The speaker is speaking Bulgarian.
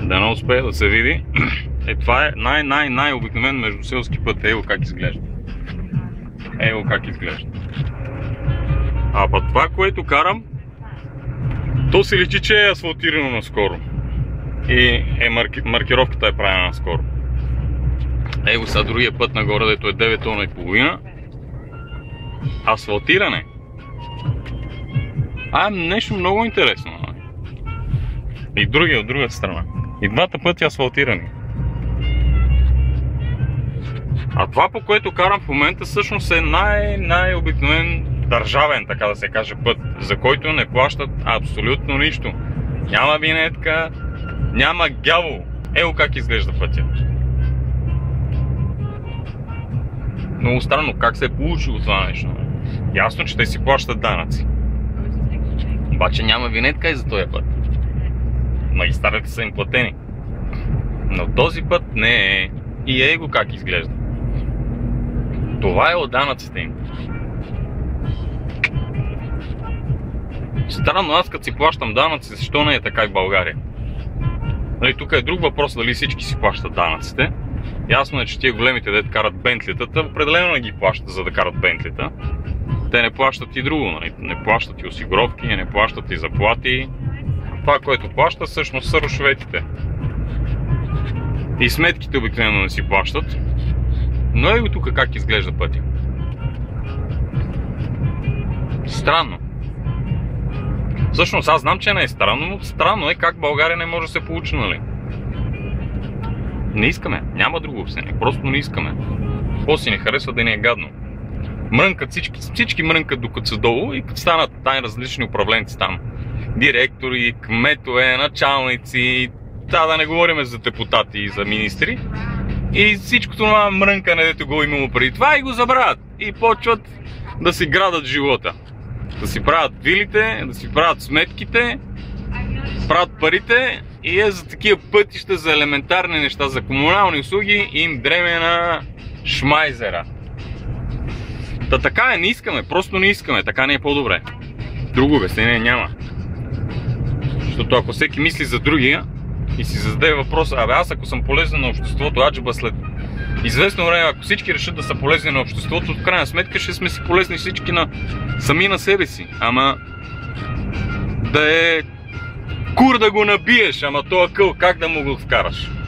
Да не успее да се види. Това е най-обикновен междуселски път. Ево как изглежда. Ево как изглежда. А път това, което карам, то се личи, че е асфалтирано наскоро. И маркировката е правена наскоро. Ево сега другия път нагоре, дето е 9 тона и половина. Асфалтиране. Нещо много интересно. И другия от другата страна. И двата пъти асфалтирани. А това, по което карам в момента, всъщност е най-обикновен държавен, така да се каже, път, за който не плащат абсолютно нищо. Няма винетка, няма гяло. Ево как изглежда пътя. Много странно, как се е получило това нещо. Ясно, че те си плащат данъци. Обаче няма винетка и за този път. Магистралите са им платени. Но този път не е. И его как изглежда. Това е от данъците им. Странно, аз като си плащам данъци, защо не е така и в България? Нали, тук е друг въпрос, дали всички си плащат данъците. Ясно е, че тия големите дете карат бентлитата, определено не ги плащат, за да карат бентлита. Те не плащат и друго, нали? Не плащат и осигуровки, не плащат и заплати. Това, което плаща, всъщност са рушветите. И сметките обикновено не си плащат. Но и тук как изглежда пътя. Странно. Всъщност аз знам, че не е странно, но странно е как България не може да се получи, нали? Не искаме, няма друго обяснение, просто не искаме. Какво си не харесва да ни е гадно. Мрънкат всички мрънкат докато са долу и като станат различни управленци там. Директори, кметове, началници, да не говорим за депутати и за министри. И всичко това мрънкане, дето го имало преди това и го забравят. И почват да си градат живота. Да си правят вилите, да си правят сметките, правят парите и за такива пътища, за елементарни неща, за комунални услуги им дреме на шмайзера. Така е, не искаме, просто не искаме, така не е по-добре. Друго обяснение няма. Защото ако всеки мисли за другия и си зададе въпроса, аз ако съм полезен на обществото, аджеба след известно време, ако всички решат да са полезни на обществото, в крайна сметка ще сме си полезни всички сами на себе си. Ама да е кур да го набиеш, ама тоя къл как да му го вкараш?